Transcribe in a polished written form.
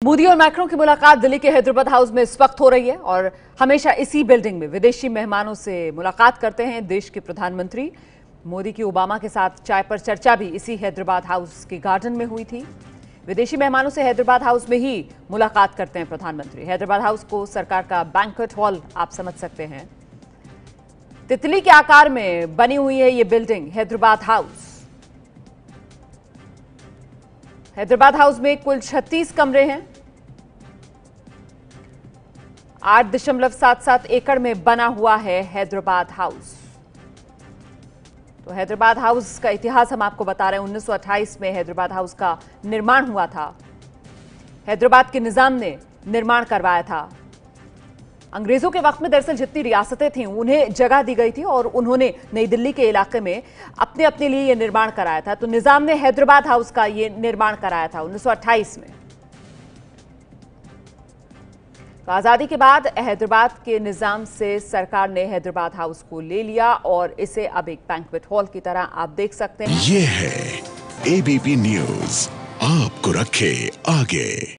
मोदी और मैक्रों की मुलाकात दिल्ली के हैदराबाद हाउस में इस वक्त हो रही है और हमेशा इसी बिल्डिंग में विदेशी मेहमानों से मुलाकात करते हैं देश के प्रधानमंत्री। मोदी की ओबामा के साथ चाय पर चर्चा भी इसी हैदराबाद हाउस के गार्डन में हुई थी। विदेशी मेहमानों से हैदराबाद हाउस में ही मुलाकात करते हैं प्रधानमंत्री। हैदराबाद हाउस को सरकार का बैंक्वेट हॉल आप समझ सकते हैं। तितली के आकार में बनी हुई है ये building Hyderabad house. Hyderabad house में कुल 36 कमरे हैं। 8.77 एकड़ में बना हुआ है हैदराबाद हाउस। तो हैदराबाद हाउस का इतिहास हम आपको बता रहे हैं। 1928 में हैदराबाद हाउस का निर्माण हुआ था। हैदराबाद के निजाम ने निर्माण करवाया था। अंग्रेजों के वक्त में दरअसल जितनी रियासतें थीं उन्हें जगह दी गई थी और उन्होंने नई दिल्ली के इलाके में अपने अपने लिए यह निर्माण कराया था। तो निजाम ने हैदराबाद हाउस का यह निर्माण कराया था 1928 में। तो आजादी के बाद हैदराबाद के निजाम से सरकार ने हैदराबाद हाउस को ले लिया और इसे अब एक बैंक्वेट हॉल की तरह आप देख सकते हैं। ये है एबीपी न्यूज, आपको रखे आगे।